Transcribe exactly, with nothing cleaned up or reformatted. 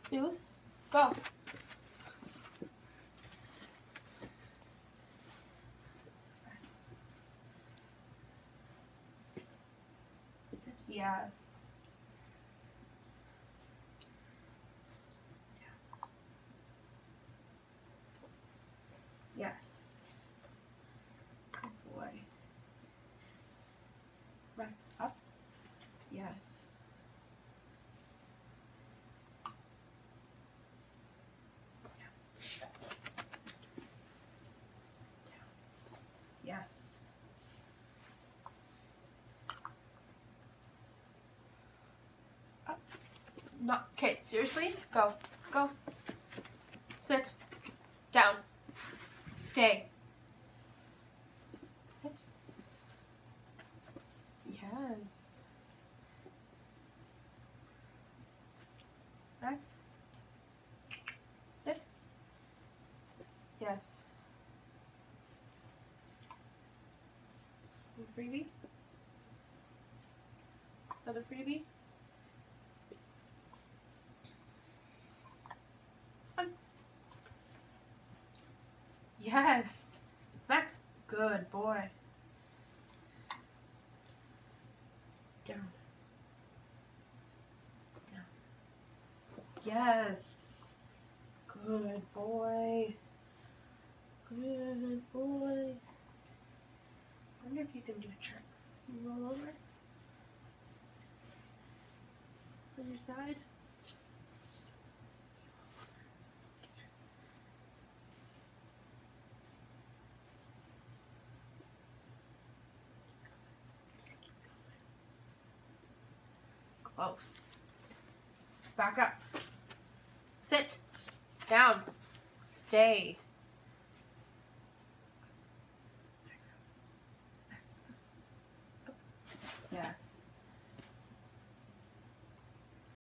Suze, go. Yes. Yes. Good boy. Rex, up. Yes. Yes. Up. No. Okay, seriously? Go. Go. Sit. Down. Stay. Sit. Yes. Max. Sit. Yes. Freebie. Another freebie. One. Yes. Max. Good boy. Down. Down. Yes. Good boy. Good boy. I wonder if you can do tricks. You roll over on your side. Close. Back up. Sit. Down. Stay.